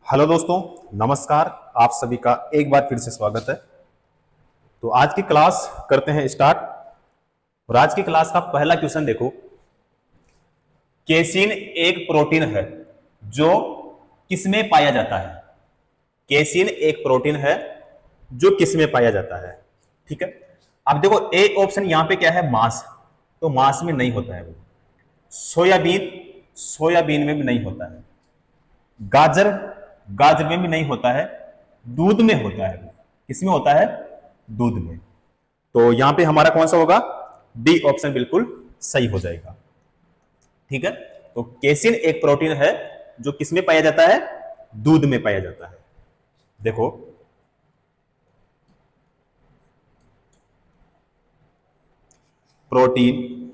Hello दोस्तों, नमस्कार। आप सभी का एक बार फिर से स्वागत है। तो आज की क्लास करते हैं स्टार्ट। और आज की क्लास का पहला क्वेश्चन देखो। केसीन एक प्रोटीन है जो किसमें पाया जाता है? केसीन एक प्रोटीन है जो किसमें पाया जाता है? ठीक है। अब देखो, ए ऑप्शन यहां पे क्या है? मांस। तो मांस में नहीं होता है वो। सोयाबीन, सोयाबीन में भी नहीं होता है। गाजर, गाजर में भी नहीं होता है। दूध में होता है। किसमें होता है? दूध में। तो यहां पे हमारा कौन सा होगा? डी ऑप्शन बिल्कुल सही हो जाएगा। ठीक है। तो केसिन एक प्रोटीन है जो किसमें पाया जाता है? दूध में पाया जाता है। देखो, प्रोटीन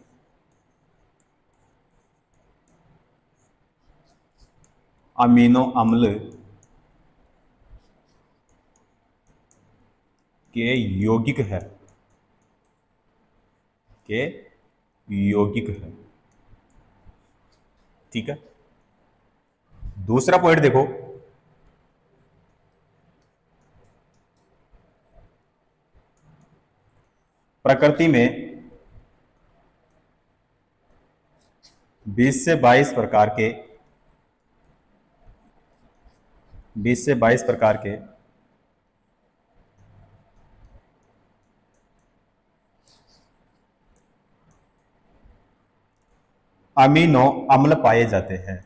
अमीनो अम्ल के यौगिक है, के यौगिक है। ठीक है। दूसरा पॉइंट देखो, प्रकृति में 20 से 22 प्रकार के 20 से 22 प्रकार के अमीनो अम्ल पाए जाते हैं।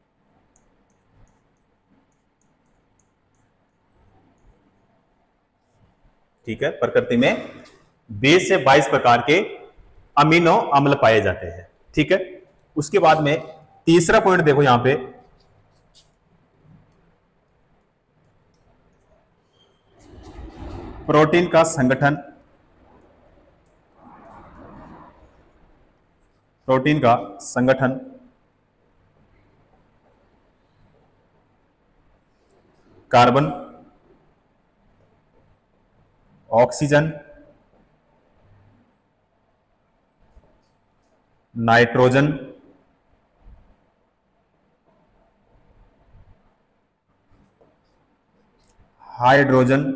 ठीक है। प्रकृति में 20 से 22 प्रकार के अमीनो अम्ल पाए जाते हैं। ठीक है। उसके बाद में तीसरा पॉइंट देखो यहां पे, प्रोटीन का संगठन, प्रोटीन का संगठन कार्बन, ऑक्सीजन, नाइट्रोजन, हाइड्रोजन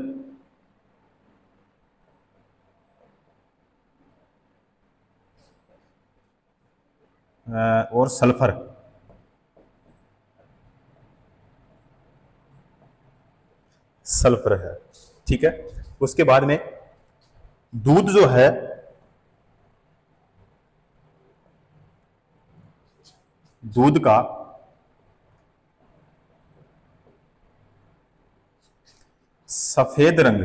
और सल्फर। सल्फर है। ठीक है। उसके बाद में दूध जो है, दूध का सफेद रंग,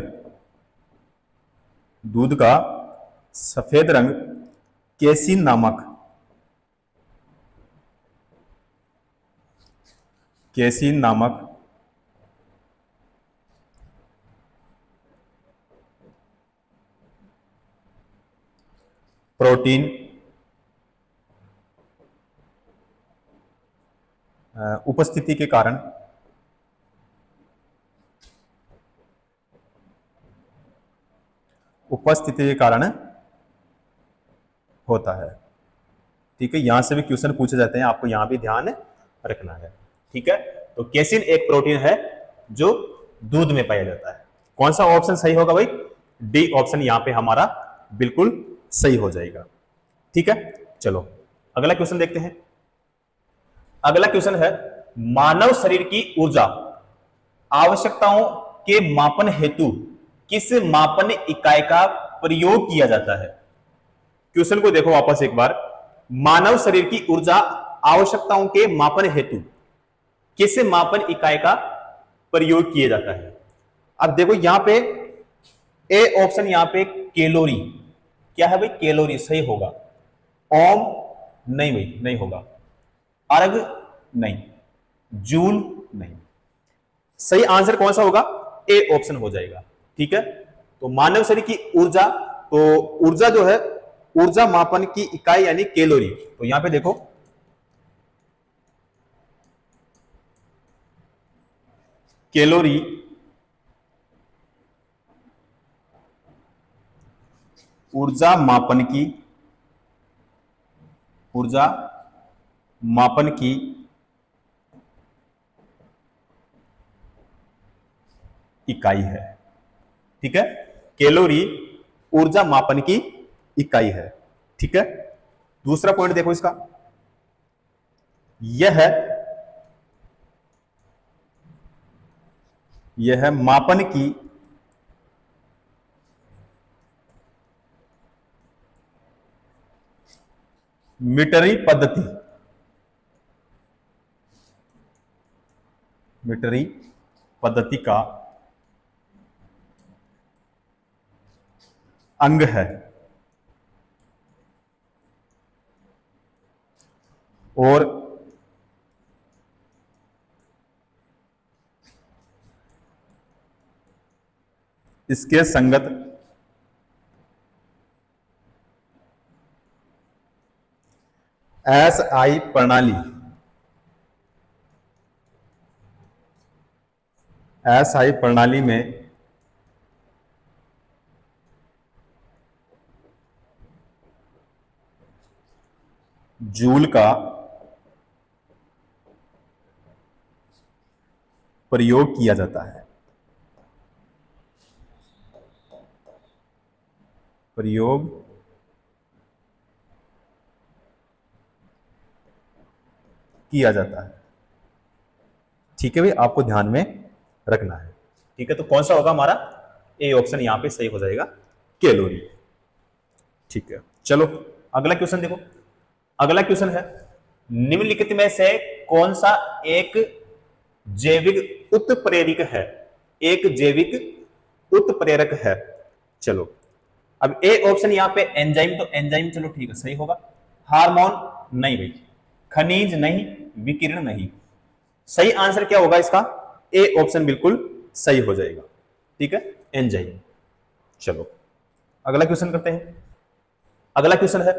दूध का सफेद रंग केसिन नामक, केसिन नामक प्रोटीन उपस्थिति के कारण होता है। ठीक है। यहां से भी क्वेश्चन पूछे जाते हैं, आपको यहां भी ध्यान रखना है। ठीक है। तो केसिन एक प्रोटीन है जो दूध में पाया जाता है। कौन सा ऑप्शन सही होगा भाई? डी ऑप्शन यहां पे हमारा बिल्कुल सही हो जाएगा। ठीक है। चलो अगला क्वेश्चन देखते हैं। अगला क्वेश्चन है, मानव शरीर की ऊर्जा आवश्यकताओं के मापन हेतु किस मापन इकाई का प्रयोग किया जाता है? क्वेश्चन को देखो वापस एक बार। मानव शरीर की ऊर्जा आवश्यकताओं के मापन हेतु किस मापन इकाई का प्रयोग किया जाता है? अब देखो यहां पे ए ऑप्शन, यहां पे कैलोरी। क्या है भाई? कैलोरी सही होगा। ओम नहीं भाई, नहीं होगा। अर्ग नहीं। जूल नहीं। सही आंसर कौन सा होगा? ए ऑप्शन हो जाएगा। ठीक है। तो मानव शरीर की ऊर्जा, तो ऊर्जा जो है, ऊर्जा मापन की इकाई यानी कैलोरी। तो यहां पे देखो, कैलोरी ऊर्जा मापन की, ऊर्जा मापन की इकाई है। ठीक है, कैलोरी ऊर्जा मापन की इकाई है। ठीक है, दूसरा पॉइंट देखो इसका, यह है मापन की मीटरी पद्धति। मीटरी पद्धति का अंग है और इसके संगत एसआई प्रणाली, एसआई प्रणाली में जूल का प्रयोग किया जाता है। प्रयोग किया जाता है। ठीक है भाई, आपको ध्यान में रखना है। ठीक है, तो कौन सा होगा हमारा, ए ऑप्शन यहां पे सही हो जाएगा, कैलोरी। ठीक है, चलो अगला क्वेश्चन देखो। अगला क्वेश्चन है, निम्नलिखित में से कौन सा एक जैविक उत्प्रेरक है। एक जैविक उत्प्रेरक है। चलो, अब ए ऑप्शन यहां पे एंजाइम, तो एंजाइम चलो ठीक है सही होगा। हार्मोन नहीं भाई, खनिज नहीं, विकिरण नहीं। सही आंसर क्या होगा इसका, ए ऑप्शन बिल्कुल सही हो जाएगा। ठीक है, एंजाइम। चलो अगला क्वेश्चन करते हैं। अगला क्वेश्चन है,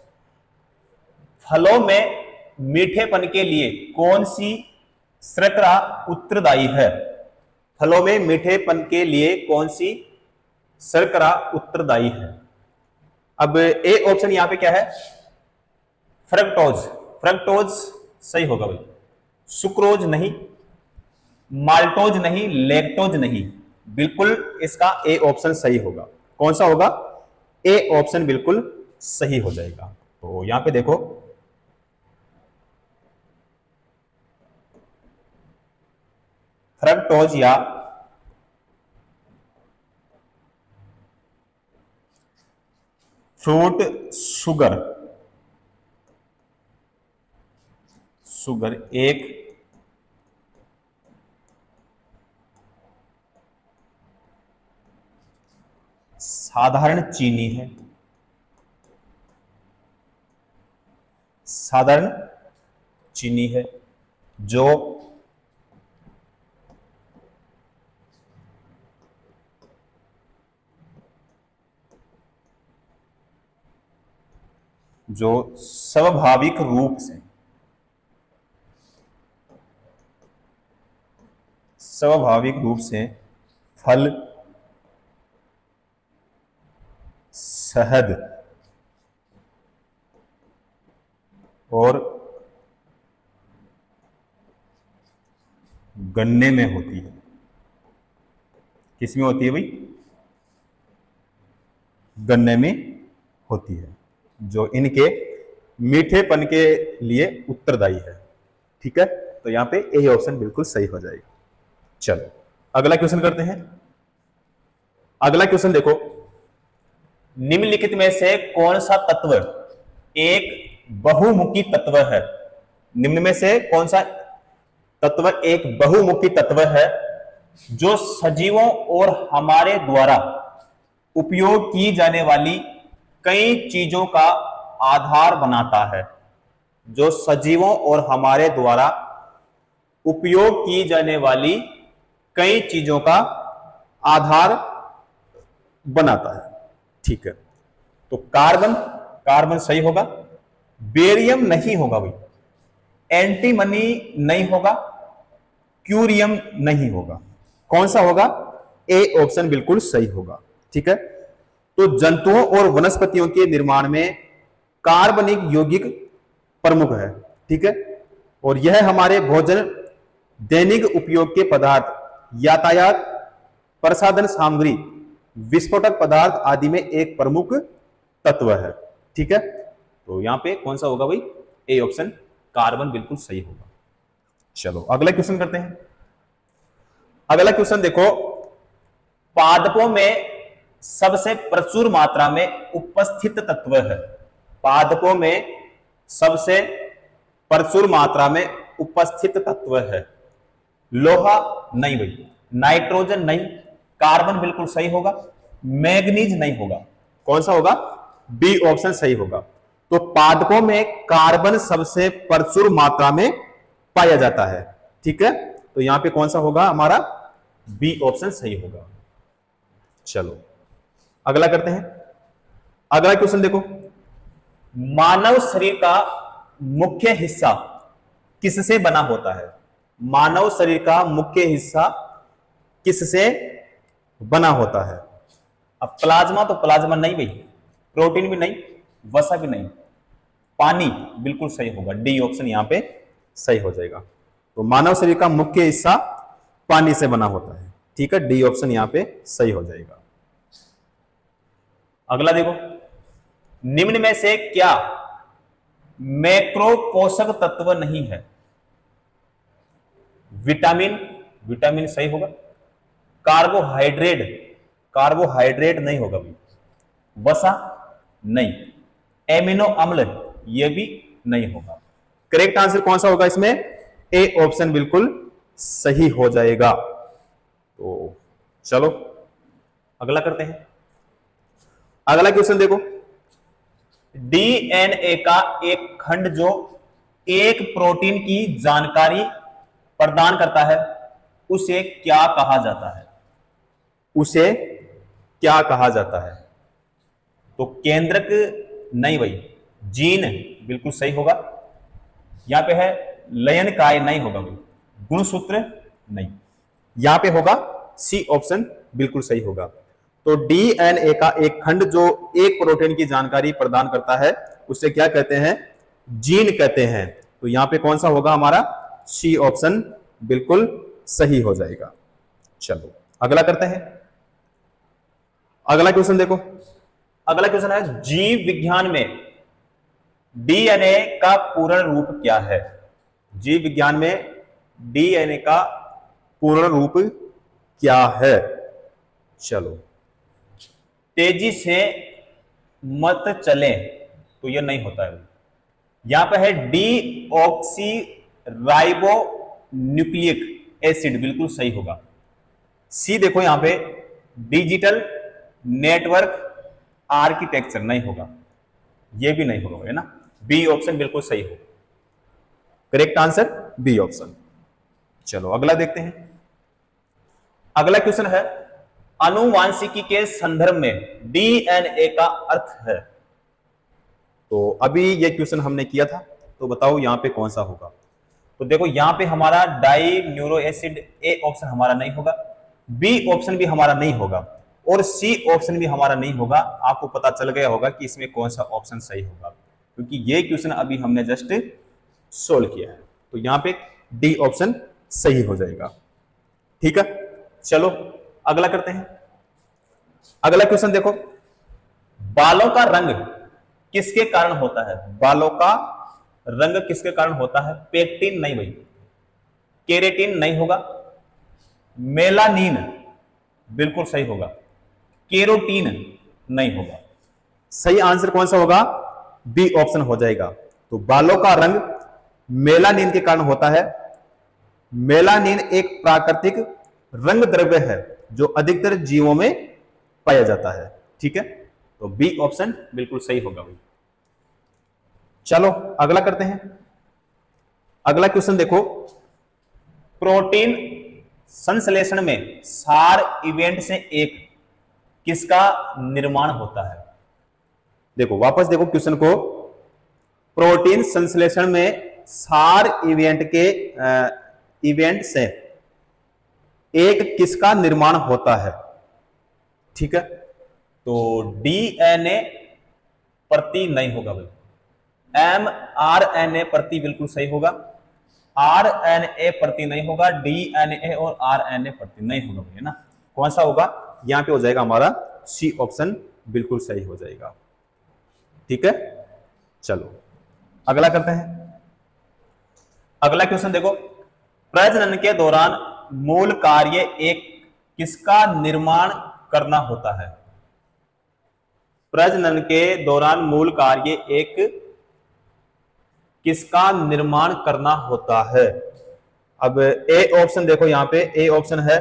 फलों में मीठेपन के लिए कौन सी शर्करा उत्तरदायी है। फलों में मीठेपन के लिए कौन सी शर्करा उत्तरदायी है। अब ए ऑप्शन यहां पे क्या है, फ्रक्टोज। फ्रक्टोज सही होगा भाई। सुक्रोज नहीं, माल्टोज नहीं, लैक्टोज नहीं, बिल्कुल इसका ए ऑप्शन सही होगा। कौन सा होगा, ए ऑप्शन बिल्कुल सही हो जाएगा। तो यहां पे देखो, फ्रक्टोज या फ्रूट शुगर, शुगर एक साधारण चीनी है। साधारण चीनी है जो स्वाभाविक रूप से फल, शहद और गन्ने में होती है। किसमें होती है भाई, गन्ने में होती है, जो इनके मीठेपन के लिए उत्तरदायी है। ठीक है, तो यहां पे ए ऑप्शन बिल्कुल सही हो जाएगा। चलो अगला क्वेश्चन करते हैं। अगला क्वेश्चन देखो, निम्नलिखित में से कौन सा तत्व एक बहुमुखी तत्व है। निम्न में से कौन सा तत्व एक बहुमुखी तत्व है जो सजीवों और हमारे द्वारा उपयोग की जाने वाली कई चीजों का आधार बनाता है। जो सजीवों और हमारे द्वारा उपयोग की जाने वाली कई चीजों का आधार बनाता है। ठीक है, तो कार्बन, कार्बन सही होगा। बेरियम नहीं होगा भाई, एंटीमनी नहीं होगा, क्यूरियम नहीं होगा। कौन सा होगा, ए ऑप्शन बिल्कुल सही होगा। ठीक है, तो जंतुओं और वनस्पतियों के निर्माण में कार्बनिक यौगिक प्रमुख है। ठीक है, और यह हमारे भोजन, दैनिक उपयोग के पदार्थ, यातायात प्रसाधन सामग्री, विस्फोटक पदार्थ आदि में एक प्रमुख तत्व है। ठीक है, तो यहां पे कौन सा होगा भाई? ए ऑप्शन, कार्बन बिल्कुल सही होगा। चलो अगला क्वेश्चन करते हैं। अगला क्वेश्चन देखो, पादपों में सबसे प्रचुर मात्रा में उपस्थित तत्व है। पादपों में सबसे प्रचुर मात्रा में उपस्थित तत्व है। लोहा नहीं भाई, नाइट्रोजन नहीं, कार्बन बिल्कुल सही होगा, मैग्नीज नहीं होगा। कौन सा होगा? बी ऑप्शन सही होगा। तो पादपों में कार्बन सबसे प्रचुर मात्रा में पाया जाता है। ठीक है, तो यहां पे कौन सा होगा हमारा? बी ऑप्शन सही होगा। चलो अगला करते हैं। अगला क्वेश्चन देखो, मानव शरीर का मुख्य हिस्सा किससे बना होता है? मानव शरीर का मुख्य हिस्सा किससे बना होता है? अब प्लाज्मा तो प्लाज्मा नहीं भाई, प्रोटीन भी नहीं, वसा भी नहीं, पानी बिल्कुल सही होगा। डी ऑप्शन यहां पे सही हो जाएगा। तो मानव शरीर का मुख्य हिस्सा पानी से बना होता है। ठीक है, डी ऑप्शन यहां पे सही हो जाएगा। अगला देखो, निम्न में से क्या मैक्रो पोषक तत्व नहीं है? विटामिन, विटामिन सही होगा। कार्बोहाइड्रेट, कार्बोहाइड्रेट नहीं होगा भाई। वसा नहीं, एमिनो अम्ल यह भी नहीं होगा। करेक्ट आंसर कौन सा होगा इसमें? ए ऑप्शन बिल्कुल सही हो जाएगा। तो चलो अगला करते हैं। अगला क्वेश्चन देखो, डीएनए का एक खंड जो एक प्रोटीन की जानकारी प्रदान करता है उसे क्या कहा जाता है? उसे क्या कहा जाता है? तो केंद्रक नहीं भाई, जीन बिल्कुल सही होगा। यहां पे है लयन काय नहीं होगा भाई, गुणसूत्र नहीं, यहां पे होगा सी ऑप्शन बिल्कुल सही होगा। तो डीएनए का एक खंड जो एक प्रोटीन की जानकारी प्रदान करता है उसे क्या कहते हैं? जीन कहते हैं। तो यहां पे कौन सा होगा हमारा? सी ऑप्शन बिल्कुल सही हो जाएगा। चलो अगला करते हैं। अगला क्वेश्चन देखो, अगला क्वेश्चन है, जीव विज्ञान में डीएनए का पूर्ण रूप क्या है? जीव विज्ञान में डीएनए का पूर्ण रूप क्या है? चलो, तेजी से मत चले, तो यह नहीं होता है। यहां पे है deoxyribonucleic acid बिल्कुल सही होगा। सी देखो यहां पे डिजिटल नेटवर्क आर्किटेक्चर नहीं होगा, यह भी नहीं होगा, है ना। बी ऑप्शन बिल्कुल सही होगा। Correct answer B option. चलो अगला देखते हैं। अगला क्वेश्चन है, आनुवांशिकी के संदर्भ में डीएनए का अर्थ है। तो अभी ये क्वेश्चन हमने किया था, तो बताओ यहां पे कौन सा होगा? तो देखो यहां पे हमारा di neuro acid, A option हमारा नहीं होगा, बी ऑप्शन भी हमारा नहीं होगा और सी ऑप्शन भी हमारा नहीं होगा। आपको पता चल गया होगा कि इसमें कौन सा ऑप्शन सही होगा, क्योंकि ये क्वेश्चन अभी हमने जस्ट सोल्व किया है। तो यहां पे डी ऑप्शन सही हो जाएगा। ठीक है, चलो अगला करते हैं। अगला क्वेश्चन देखो, बालों का रंग किसके कारण होता है? बालों का रंग किसके कारण होता है? पेक्टिन नहीं भाई, केरेटिन नहीं होगा, मेलानिन बिल्कुल सही होगा, केरोटीन नहीं होगा। सही आंसर कौन सा होगा? बी ऑप्शन हो जाएगा। तो बालों का रंग मेलानिन के कारण होता है। मेलानिन एक प्राकृतिक रंग द्रव्य है जो अधिकतर जीवों में पाया जाता है। ठीक है, तो बी ऑप्शन बिल्कुल सही होगा भाई। चलो अगला करते हैं। अगला क्वेश्चन देखो, प्रोटीन संश्लेषण में सार इवेंट से एक किसका निर्माण होता है? देखो वापस देखो क्वेश्चन को, प्रोटीन संश्लेषण में सार इवेंट से एक किसका निर्माण होता है? ठीक है, तो डीएनए प्रति नहीं होगा भाई, एमआरएनए प्रति बिल्कुल सही होगा, आरएनए प्रति नहीं होगा, डीएनए और आरएनए प्रति नहीं होगा भाई, है ना। कौन सा होगा, यहां पे हो जाएगा हमारा सी ऑप्शन बिल्कुल सही हो जाएगा। ठीक है, चलो अगला करते हैं। अगला क्वेश्चन देखो, प्रजनन के दौरान मूल कार्य एक किसका निर्माण करना होता है? प्रजनन के दौरान मूल कार्य एक किसका निर्माण करना होता है? अब ए ऑप्शन देखो, यहां पे ए ऑप्शन है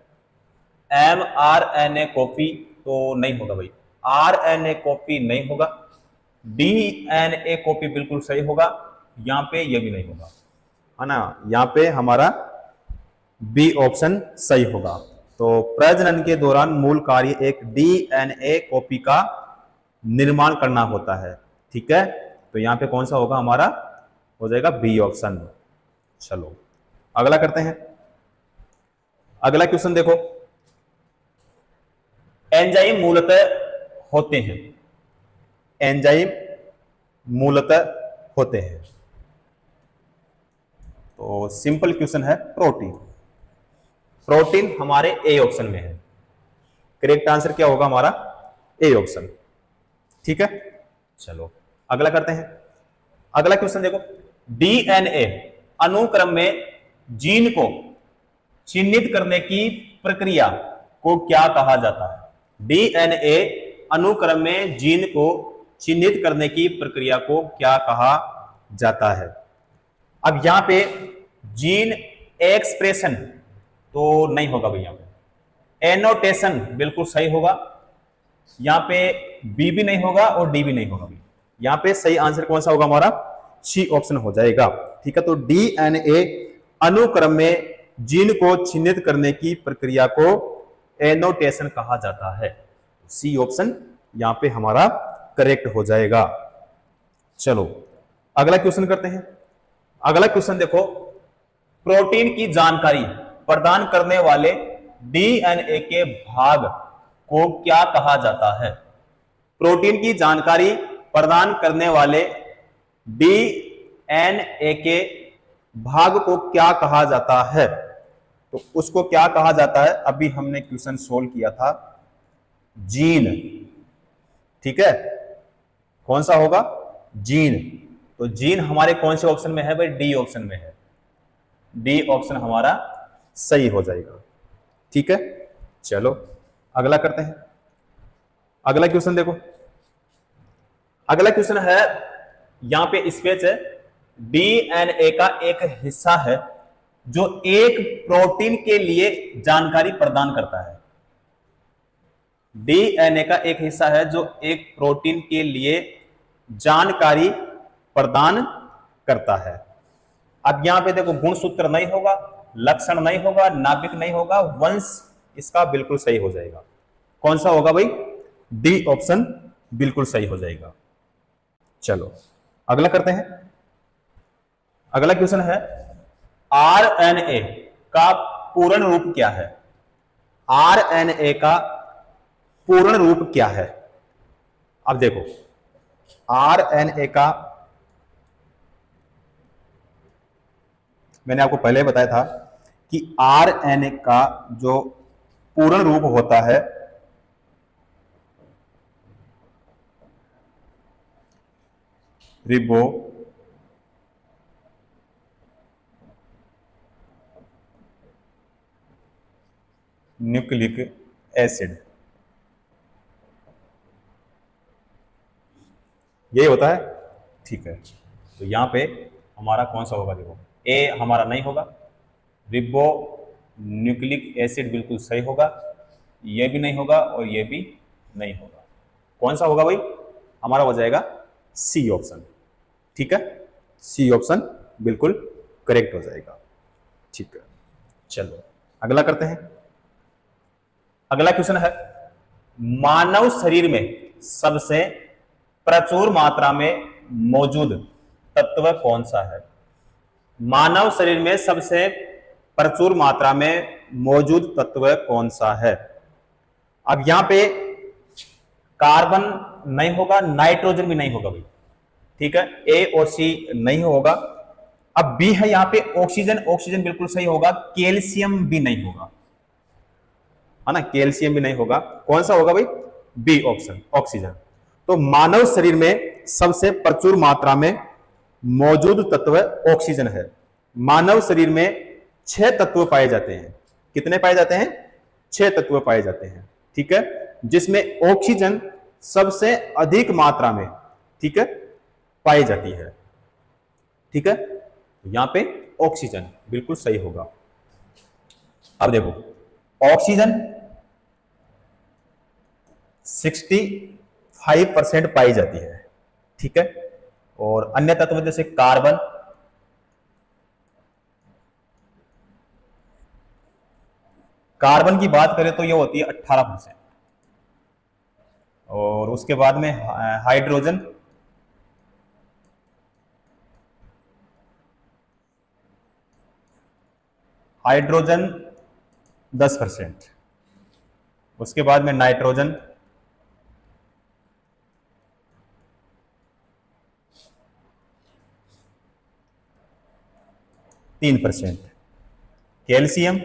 mRNA कॉपी, तो नहीं होगा भाई, RNA कॉपी नहीं होगा, DNA कॉपी बिल्कुल सही होगा, यहां पे ये भी नहीं होगा, है ना, यहां पे हमारा बी ऑप्शन सही होगा। तो प्रजनन के दौरान मूल कार्य एक DNA कॉपी का निर्माण करना होता है। ठीक है, तो यहां पे कौन सा होगा, हमारा हो जाएगा बी ऑप्शन। चलो अगला करते हैं। अगला क्वेश्चन देखो, एंजाइम मूलतः होते हैं, एंजाइम मूलतः होते हैं, तो सिंपल क्वेश्चन है प्रोटीन। प्रोटीन हमारे ए ऑप्शन में है, करेक्ट आंसर क्या होगा हमारा, ए ऑप्शन। ठीक है, चलो अगला करते हैं। अगला क्वेश्चन देखो, डीएनए अनुक्रम में जीन को चिन्हित करने की प्रक्रिया को क्या कहा जाता है? डीएनए अनुक्रम में जीन को चिन्हित करने की प्रक्रिया को क्या कहा जाता है? अब यहां पे जीन एक्सप्रेशन तो नहीं होगा भैया, एनोटेशन बिल्कुल सही होगा, यहां पे बी भी नहीं होगा और डी भी नहीं होगा। यहां पे सही आंसर कौन सा होगा, हमारा सी ऑप्शन हो जाएगा। ठीक है, तो डीएनए अनुक्रम में जीन को चिन्हित करने की प्रक्रिया को एनोटेशन कहा जाता है। सी ऑप्शन यहां पे हमारा करेक्ट हो जाएगा। चलो अगला क्वेश्चन करते हैं। अगला क्वेश्चन देखो, प्रोटीन की जानकारी प्रदान करने वाले डीएनए के भाग को क्या कहा जाता है? प्रोटीन की जानकारी प्रदान करने वाले डीएनए के भाग को क्या कहा जाता है? तो उसको क्या कहा जाता है, अभी हमने क्वेश्चन सोल्व किया था, जीन। ठीक है, कौन सा होगा, जीन। तो जीन हमारे कौन से ऑप्शन में है भाई, डी ऑप्शन में है, डी ऑप्शन हमारा सही हो जाएगा। ठीक है, चलो अगला करते हैं। अगला क्वेश्चन देखो, अगला क्वेश्चन है, यहां पे स्पेस है, डीएनए का एक हिस्सा है जो एक प्रोटीन के लिए जानकारी प्रदान करता है। डीएनए का एक हिस्सा है जो एक प्रोटीन के लिए जानकारी प्रदान करता है। अब यहां पे देखो, गुणसूत्र नहीं होगा, लक्षण नहीं होगा, नाभिक नहीं होगा, वंश इसका बिल्कुल सही हो जाएगा। कौन सा होगा भाई, डी ऑप्शन बिल्कुल सही हो जाएगा। चलो अगला करते हैं। अगला क्वेश्चन है, आरएनए का पूर्ण रूप क्या है? आरएनए का पूर्ण रूप क्या है? अब देखो, आरएनए का मैंने आपको पहले बताया था कि आरएनए का जो पूर्ण रूप होता है रिबो न्यूक्लिक एसिड, यही होता है। ठीक है, तो यहां पे हमारा कौन सा होगा, देखो ए हमारा नहीं होगा, रिबो न्यूक्लिक एसिड बिल्कुल सही होगा, ये भी नहीं होगा और ये भी नहीं होगा। कौन सा होगा भाई, हमारा हो जाएगा सी ऑप्शन। ठीक है, सी ऑप्शन बिल्कुल करेक्ट हो जाएगा। ठीक है, चलो अगला करते हैं। अगला क्वेश्चन है, मानव शरीर में सबसे प्रचुर मात्रा में मौजूद तत्व कौन सा है? मानव शरीर में सबसे प्रचुर मात्रा में मौजूद तत्व कौन सा है? अब यहां पे कार्बन नहीं होगा, नाइट्रोजन भी नहीं होगा भाई। ठीक है, ए और सी नहीं होगा। अब बी है यहां पे ऑक्सीजन, ऑक्सीजन बिल्कुल सही होगा, कैल्शियम भी नहीं होगा। है ना, कैल्शियम भी नहीं होगा। कौन सा होगा भाई? B option, oxygen. तो मानव शरीर में सबसे प्रचुर मात्रा में मौजूद तत्व ऑक्सीजन है। मानव शरीर में 6 तत्व पाए जाते हैं। कितने पाए जाते हैं? 6 तत्व पाए जाते हैं, ठीक है, जिसमें ऑक्सीजन सबसे अधिक मात्रा में, ठीक है, पाई जाती है, ठीक है। यहां पे ऑक्सीजन बिल्कुल सही होगा। अब देखो, ऑक्सीजन 65% पाई जाती है, ठीक है, और अन्य तत्व जैसे कार्बन, कार्बन की बात करें तो यह होती है 18%, और उसके बाद में हाइड्रोजन, हाइड्रोजन 10%, उसके बाद में नाइट्रोजन 3%, कैल्शियम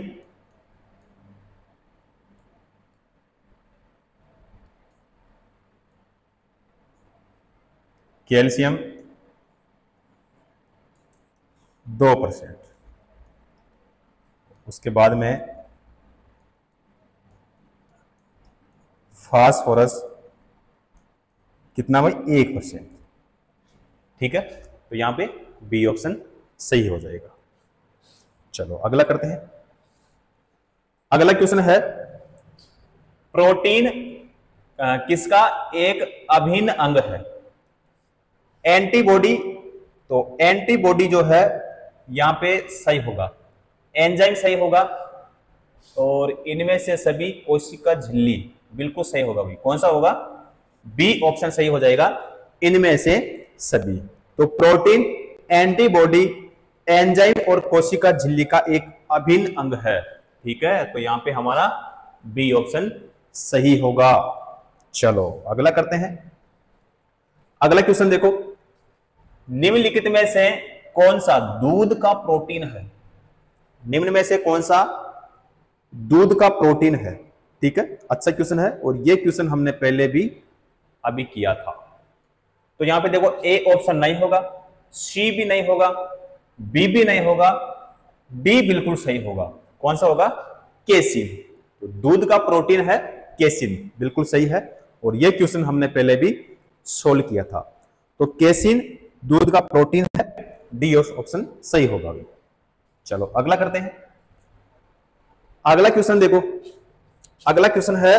2%, उसके बाद में फास्फोरस कितना भाई? 1%, ठीक है। तो यहां पे बी ऑप्शन सही हो जाएगा। चलो अगला करते हैं। अगला क्वेश्चन है, प्रोटीन किसका एक अभिन्न अंग है? एंटीबॉडी, तो एंटीबॉडी जो है यहां पे सही होगा, एंजाइम सही होगा, और इनमें से सभी कोशिका झिल्ली बिल्कुल सही होगा भाई। कौन सा होगा? बी ऑप्शन सही हो जाएगा, इनमें से सभी। तो प्रोटीन, एंटीबॉडी, एंजाइम और कोशिका झिल्ली का एक अभिन्न अंग है, ठीक है। तो यहां पे हमारा बी ऑप्शन सही होगा। चलो अगला करते हैं। अगला क्वेश्चन देखो, निम्नलिखित में से कौन सा दूध का प्रोटीन है? निम्न में से कौन सा दूध का प्रोटीन है? ठीक है, अच्छा क्वेश्चन है, और ये क्वेश्चन हमने पहले भी अभी किया था। तो यहां पे देखो, ए ऑप्शन नहीं होगा, सी भी नहीं होगा, बी भी नहीं होगा, डी बिल्कुल सही होगा। कौन सा होगा? केसिन। तो दूध का प्रोटीन है केसिन, बिल्कुल सही है, और ये क्वेश्चन हमने पहले भी सोल्व किया था। तो केसिन दूध का प्रोटीन है, डी ऑप्शन सही होगा। चलो अगला करते हैं। अगला क्वेश्चन देखो, अगला क्वेश्चन है,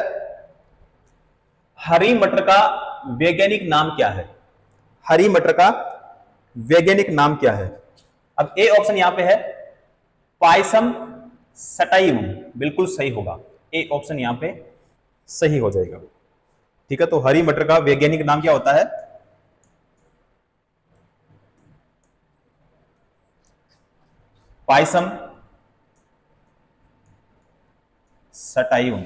हरी मटर का वैज्ञानिक नाम क्या है? हरी मटर का वैज्ञानिक नाम क्या है? अब ए ऑप्शन यहां पे है पायसम सटाइवम, बिल्कुल सही होगा, ए ऑप्शन यहां पे सही हो जाएगा, ठीक है। तो हरी मटर का वैज्ञानिक नाम क्या होता है? पायसम सटाइवम,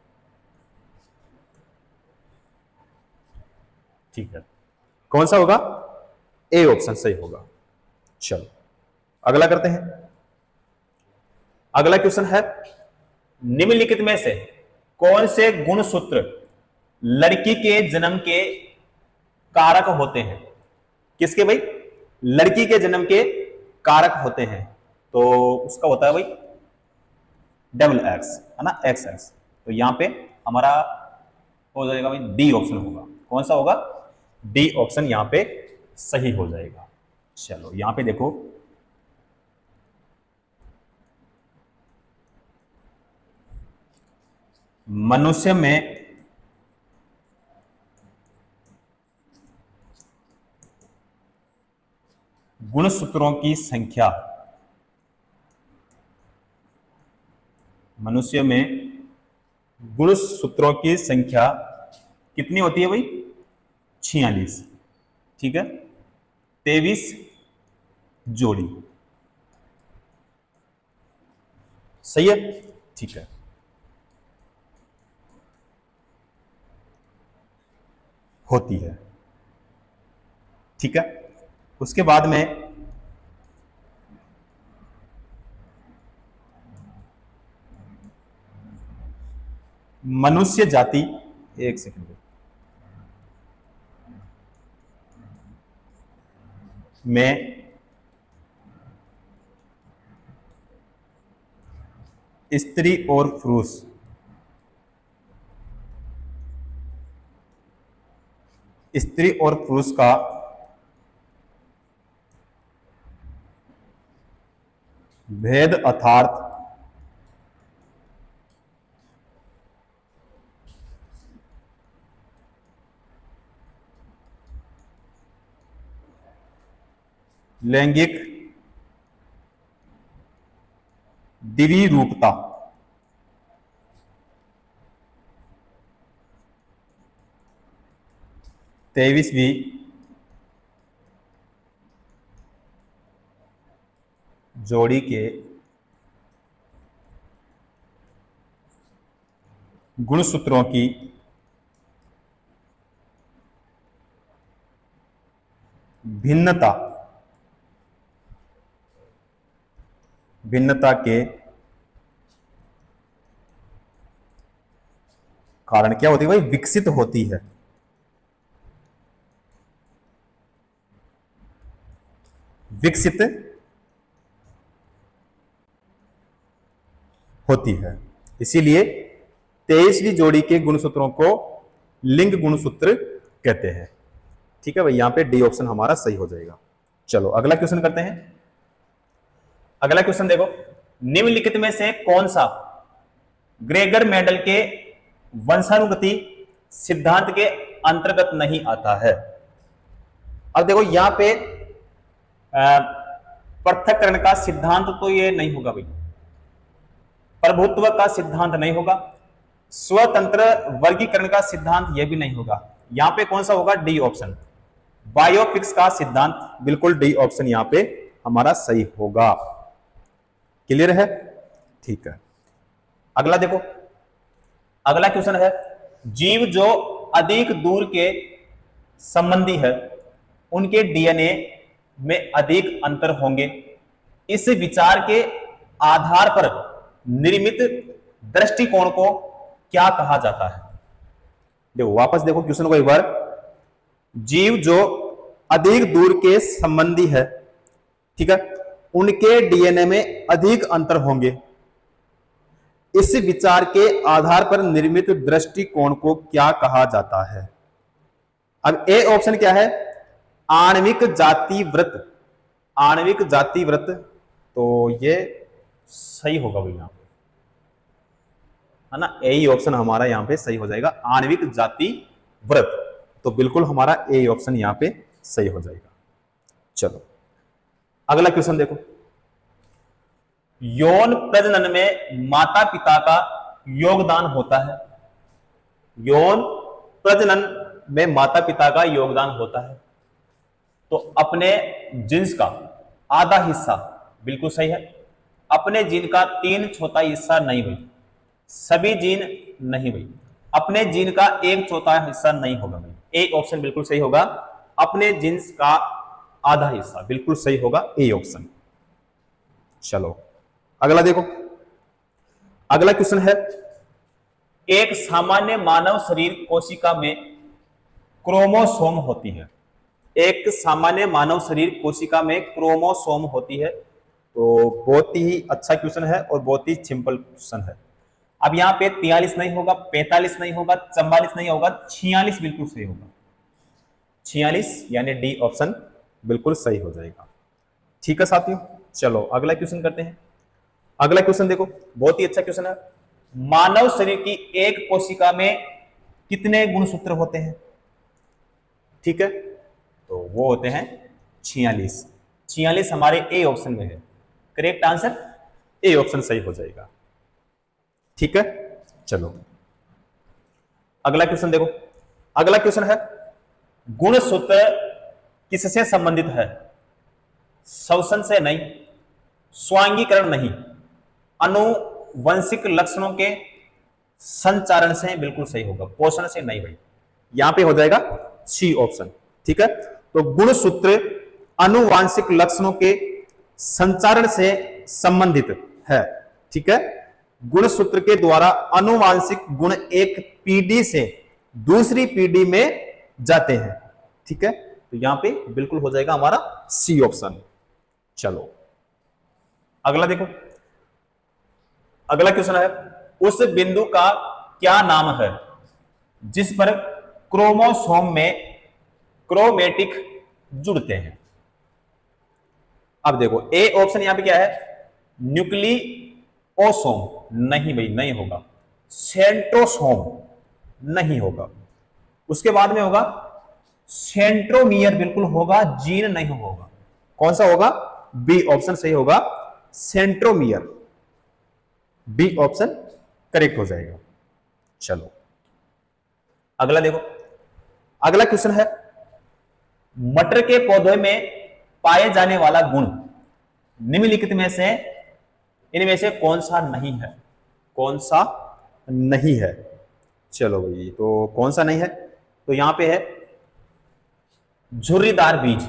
ठीक है। कौन सा होगा? ए ऑप्शन सही होगा। चलो अगला करते हैं। अगला क्वेश्चन है, निम्नलिखित में से कौन से गुणसूत्र लड़की के जन्म के कारक होते हैं? किसके भाई? लड़की के जन्म के कारक होते हैं। तो उसका होता है भाई डबल एक्स, है ना, एक्स एक्स। तो यहां पे हमारा हो जाएगा भाई डी ऑप्शन होगा। कौन सा होगा? डी ऑप्शन यहां पे सही हो जाएगा। चलो यहां पे देखो, मनुष्य में गुणसूत्रों की संख्या, मनुष्य में गुणसूत्रों की संख्या कितनी होती है भाई? 46, ठीक है, 23 जोड़ी, सही है, ठीक है। होती है, ठीक है। उसके बाद में मनुष्य जाति, एक सेकंड, में स्त्री और पुरुष का भेद अर्थात लैंगिक द्विरूपता, तेईसवीं जोड़ी के गुणसूत्रों की भिन्नता के कारण क्या होती है भाई? विकसित होती है। विकसित होती है, इसीलिए 23वीं जोड़ी के गुणसूत्रों को लिंग गुणसूत्र कहते हैं। ठीक है भाई, यहां पे डी ऑप्शन हमारा सही हो जाएगा। चलो अगला क्वेश्चन करते हैं। अगला क्वेश्चन देखो, निम्नलिखित में से कौन सा ग्रेगर मेंडल के वंशानुगति सिद्धांत के अंतर्गत नहीं आता है? अब देखो यहां पे पृथक्करण का सिद्धांत तो ये नहीं होगा भाई, प्रभुत्व का सिद्धांत नहीं होगा, स्वतंत्र वर्गीकरण का सिद्धांत यह भी नहीं होगा। यहां पे कौन सा होगा? डी ऑप्शन, बायोपिक्स का सिद्धांत। बिल्कुल डी ऑप्शन यहां पे हमारा सही होगा। क्लियर है? ठीक है। अगला देखो, अगला क्वेश्चन है, जीव जो अधिक दूर के संबंधी है उनके डीएनए में अधिक अंतर होंगे, इस विचार के आधार पर निर्मित दृष्टिकोण को क्या कहा जाता है? देखो वापस देखो क्वेश्चन को एक बार, जीव जो अधिक दूर के संबंधी है, ठीक है, उनके डीएनए में अधिक अंतर होंगे, इस विचार के आधार पर निर्मित दृष्टिकोण को क्या कहा जाता है? अब ए ऑप्शन क्या है? आणविक जाति व्रत। आणविक जाति व्रत, तो ये सही होगा भाई यहां पे, है ना? ए ऑप्शन हमारा यहां पे सही हो जाएगा, आणविक जाति व्रत। तो बिल्कुल हमारा ए ऑप्शन यहां पे सही हो जाएगा। चलो अगला क्वेश्चन देखो, यौन प्रजनन में माता पिता का योगदान होता है। यौन प्रजनन में माता पिता का योगदान होता है, तो अपने जीन्स का आधा हिस्सा बिल्कुल सही है, अपने जीन का 3/4 हिस्सा नहीं भाई, सभी जीन नहीं भाई, अपने जीन का 1/4 हिस्सा नहीं होगा भाई। ए ऑप्शन बिल्कुल सही होगा, अपने जीन्स का आधा हिस्सा बिल्कुल सही होगा, ए ऑप्शन। चलो अगला देखो, अगला क्वेश्चन है, एक सामान्य मानव शरीर कोशिका में क्रोमोसोम होती है। एक सामान्य मानव शरीर कोशिका में क्रोमोसोम होती है। तो बहुत ही अच्छा क्वेश्चन है और बहुत ही सिंपल क्वेश्चन है। अब यहां पे 43 नहीं होगा, 45 नहीं होगा, 44 नहीं होगा, 46 बिल्कुल सही होगा। 46 यानी डी ऑप्शन बिल्कुल सही हो जाएगा। ठीक है साथियों, चलो अगला क्वेश्चन करते हैं। अगला क्वेश्चन देखो, बहुत ही अच्छा क्वेश्चन है, मानव शरीर की एक कोशिका में कितने गुणसूत्र होते हैं? ठीक है, तो वो होते हैं 46। 46 हमारे ए ऑप्शन में है, करेक्ट आंसर ए ऑप्शन सही हो जाएगा। ठीक है, चलो अगला क्वेश्चन देखो। अगला क्वेश्चन है, गुणसूत्र किससे संबंधित है? श्वसन से नहीं, स्वांगीकरण नहीं, अनुवंशिक लक्षणों के संचारण से बिल्कुल सही होगा, पोषण से नहीं भाई। यहां पे हो जाएगा सी ऑप्शन। ठीक है, तो गुणसूत्र अनुवांशिक लक्षणों के संचारण से संबंधित है। ठीक है, गुणसूत्र के द्वारा आनुवांशिक गुण एक पीढ़ी से दूसरी पीढ़ी में जाते हैं। ठीक है, तो यहां पे बिल्कुल हो जाएगा हमारा सी ऑप्शन। चलो अगला देखो, अगला क्वेश्चन है, उस बिंदु का क्या नाम है जिस पर क्रोमोसोम में क्रोमेटिक जुड़ते हैं। अब देखो ए ऑप्शन यहां पे क्या है, न्यूक्लियोसोम, नहीं भाई नहीं होगा। सेंट्रोसोम नहीं होगा। उसके बाद में होगा सेंट्रोमियर, बिल्कुल होगा। जीन नहीं होगा। कौन सा होगा, बी ऑप्शन सही होगा, सेंट्रोमियर। बी ऑप्शन करेक्ट हो जाएगा। चलो अगला देखो, अगला क्वेश्चन है, मटर के पौधे में पाए जाने वाला गुण निम्नलिखित में से इनमें से कौन सा नहीं है। कौन सा नहीं है, चलो भाई तो कौन सा नहीं है, तो यहां पे है झुर्रीदार बीज।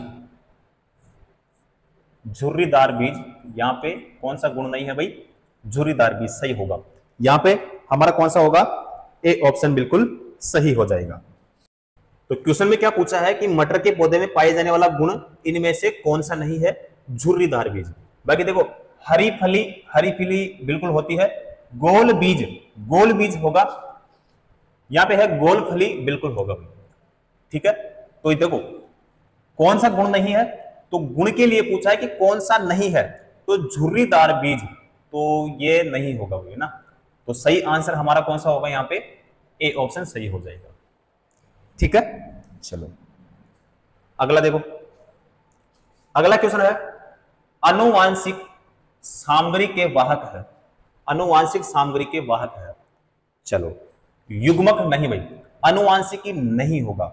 झुर्रीदार बीज, यहां पे कौन सा गुण नहीं है भाई, झुर्रीदार बीज सही होगा। यहां पे हमारा कौन सा होगा, ए ऑप्शन बिल्कुल सही हो जाएगा। तो क्वेश्चन में क्या पूछा है कि मटर के पौधे में पाए जाने वाला गुण इनमें से कौन सा नहीं है, झुर्रीदार बीज। बाकी देखो हरी फली बिल्कुल होती है। गोल बीज होगा, यहां पे है गोल फली बिल्कुल होगा। ठीक है, तो देखो कौन सा गुण नहीं है, तो गुण के लिए पूछा है कि कौन सा नहीं है, तो झुर्रीदार बीज, तो ये नहीं होगा भाई ना। तो सही आंसर हमारा कौन सा होगा, यहां पे ए ऑप्शन सही हो जाएगा। ठीक है, चलो अगला देखो, अगला क्वेश्चन है, आनुवांशिक सामग्री के वाहक है। आनुवांशिक सामग्री के वाहक है। चलो युग्मक नहीं भाई, आनुवांशिकी नहीं होगा।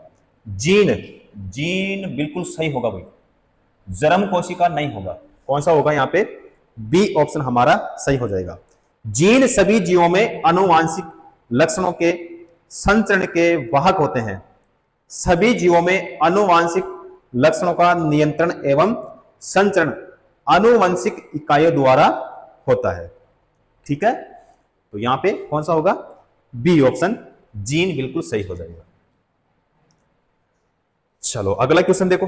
जीन बिल्कुल सही होगा भाई। जरम कोशिका नहीं होगा। कौन सा होगा यहां पे, बी ऑप्शन हमारा सही हो जाएगा। जीन सभी जीवों में आनुवांशिक लक्षणों के संचरण के वाहक होते हैं। सभी जीवों में आनुवांशिक लक्षणों का नियंत्रण एवं संचरण आनुवंशिक इकाइयों द्वारा होता है। ठीक है, तो यहां पे कौन सा होगा, बी ऑप्शन, जीन बिल्कुल सही हो जाएगा। चलो अगला क्वेश्चन देखो,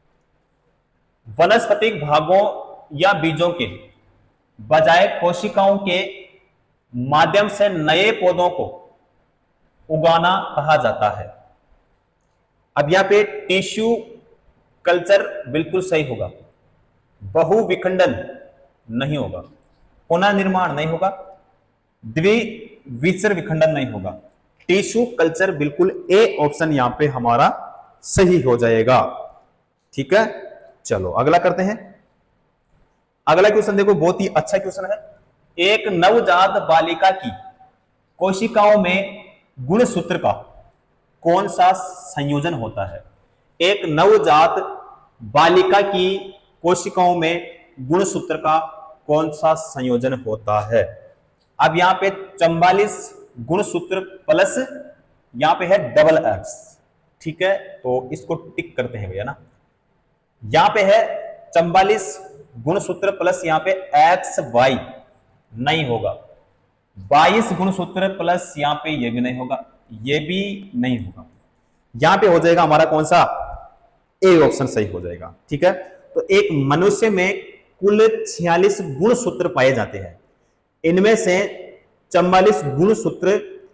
वनस्पतिक भागों या बीजों के बजाय कोशिकाओं के माध्यम से नए पौधों को उगाना कहा जाता है। अब यहां पे टिश्यू कल्चर बिल्कुल सही होगा। बहुविखंडन नहीं होगा। पुनः निर्माण नहीं होगा। द्विविसर विखंडन नहीं होगा। टिश्यू कल्चर बिल्कुल ए ऑप्शन यहां पे हमारा सही हो जाएगा। ठीक है, चलो अगला करते हैं। अगला क्वेश्चन देखो, बहुत ही अच्छा क्वेश्चन है। एक नवजात बालिका की कोशिकाओं में गुणसूत्र का कौन सा संयोजन होता है। एक नवजात बालिका की कोशिकाओं में गुणसूत्र का कौन सा संयोजन होता है। अब यहां पे 44 गुणसूत्र प्लस यहां पे है डबल एक्स। ठीक है, तो इसको टिक करते हैं भैया ना। यहां पे है 44 गुणसूत्र प्लस यहां पे एक्स वाई नहीं होगा। 22 गुणसूत्र प्लस यहां पे ये भी नहीं होगा, ये भी नहीं होगा। यहां पे हो जाएगा हमारा कौन सा, ए ऑप्शन सही हो जाएगा। ठीक है, तो एक मनुष्य में कुल 46 गुणसूत्र पाए जाते हैं। इनमें से 44 गुणसूत्र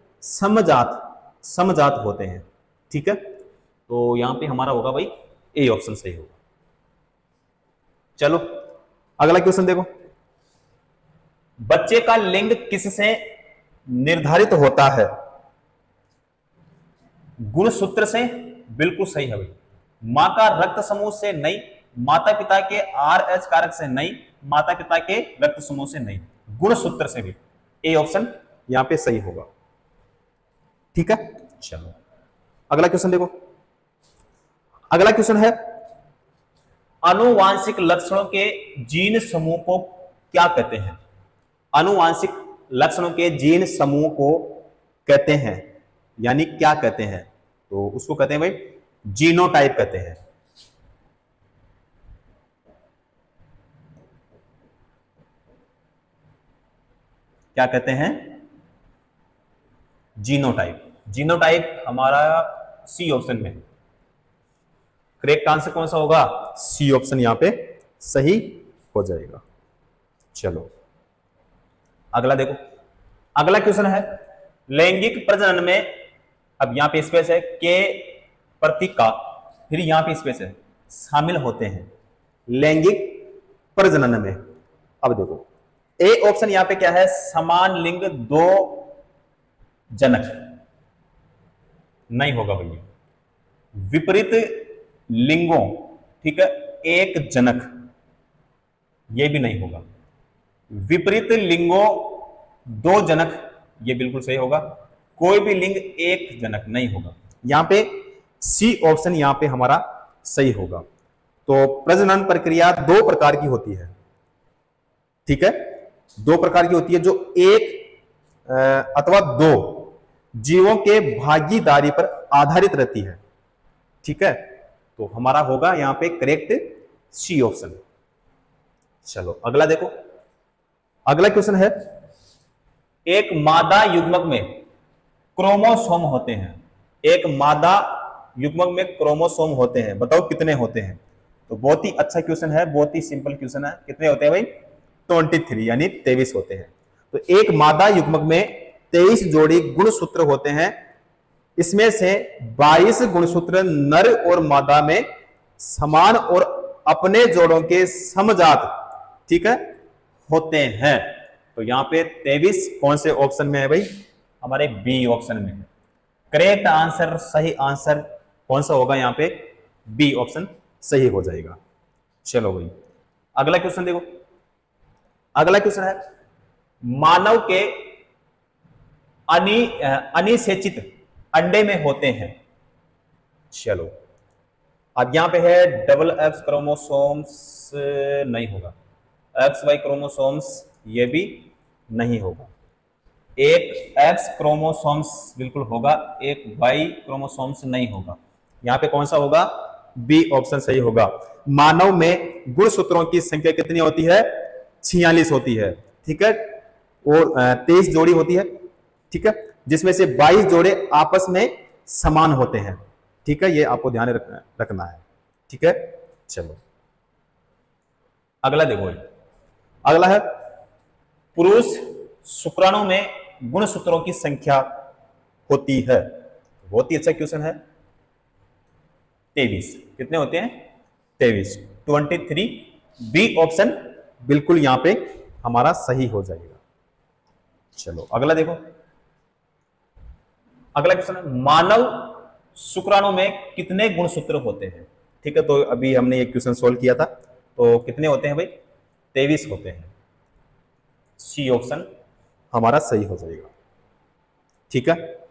समजात होते हैं। ठीक है, तो यहां पे हमारा होगा भाई ए ऑप्शन सही होगा। चलो अगला क्वेश्चन देखो, बच्चे का लिंग किससे निर्धारित होता है। गुणसूत्र से, बिल्कुल सही है भाई। मां का रक्त समूह से नहीं, माता पिता के RH कारक से नहीं, माता पिता के रक्त समूह से नहीं, गुणसूत्र से भी। ए ऑप्शन यहां पे सही होगा। ठीक है, चलो अगला क्वेश्चन देखो। अगला क्वेश्चन है, आनुवांशिक लक्षणों के जीन समूह को क्या कहते हैं। आनुवांशिक लक्षणों के जीन समूह को कहते हैं, यानी क्या कहते हैं, तो उसको कहते हैं भाई जीनोटाइप कहते हैं। क्या कहते हैं, जीनोटाइप। जीनोटाइप हमारा सी ऑप्शन में, करेक्ट आंसर कौन सा होगा, सी ऑप्शन यहां पे सही हो जाएगा। चलो अगला देखो, अगला क्वेश्चन है लैंगिक प्रजनन में, अब यहां पे स्पेस है के प्रतीक का, फिर यहां पे स्पेस है, शामिल होते हैं लैंगिक प्रजनन में। अब देखो ए ऑप्शन यहां पे क्या है, समान लिंग दो जनक, नहीं होगा भैया। विपरीत लिंगों, ठीक है, एक जनक, यह भी नहीं होगा। विपरीत लिंगों दो जनक, यह बिल्कुल सही होगा। कोई भी लिंग एक जनक नहीं होगा। यहां पे सी ऑप्शन यहां पे हमारा सही होगा। तो प्रजनन प्रक्रिया दो प्रकार की होती है, ठीक है, दो प्रकार की होती है, जो एक अथवा दो जीवों के भागीदारी पर आधारित रहती है, ठीक है। तो हमारा होगा यहां पे करेक्ट सी ऑप्शन। चलो अगला देखो, अगला क्वेश्चन है एक मादा युग्मक में क्रोमोसोम होते हैं, एक मादा युग्मक में क्रोमोसोम होते हैं, बताओ कितने होते हैं। तो बहुत ही अच्छा क्वेश्चन है, बहुत ही सिंपल क्वेश्चन है। कितने होते हैं भाई, 23 यानी 23 होते हैं। तो एक मादा युग्मक में 23 जोड़ी गुणसूत्र होते हैं, इसमें से 22 गुणसूत्र नर और मादा में समान और अपने जोड़ों के समजात, ठीक है, होते हैं। तो यहां पे 23 कौन से ऑप्शन में है भाई, हमारे बी ऑप्शन में है। करेक्ट आंसर, सही आंसर कौन सा होगा, यहां पे बी ऑप्शन सही हो जाएगा। चलो भाई अगला क्वेश्चन देखो, अगला क्वेश्चन है मानव के अनिषेचित अंडे में होते हैं। चलो अब यहां पे है डबल एक्स क्रोमोसोम्स, नहीं होगा। एक्स वाई क्रोमोसोम्स, ये भी नहीं होगा। एक एक्स क्रोमोसोम्स बिल्कुल होगा, एक वाई क्रोमोसोम्स नहीं होगा। यहां पे कौन सा होगा, बी ऑप्शन सही होगा। मानव में गुणसूत्रों की संख्या कितनी होती है, 46 होती है, ठीक है, और 23 जोड़ी होती है, ठीक है, जिसमें से 22 जोड़े आपस में समान होते हैं, ठीक है, ये आपको ध्यान रखना है, ठीक है। चलो अगला देखो, अगला है पुरुष शुक्राणु में गुणसूत्रों की संख्या होती है। बहुत ही अच्छा क्वेश्चन है। 23 कितने होते हैं, 23 बी ऑप्शन बिल्कुल यहां पे हमारा सही हो जाएगा। चलो अगला देखो, अगला क्वेश्चन है मानव शुक्राणु में कितने गुणसूत्र होते हैं, ठीक है। तो अभी हमने ये क्वेश्चन सोल्व किया था, तो कितने होते हैं भाई, 23 होते हैं। सी ऑप्शन हमारा सही हो जाएगा, ठीक है।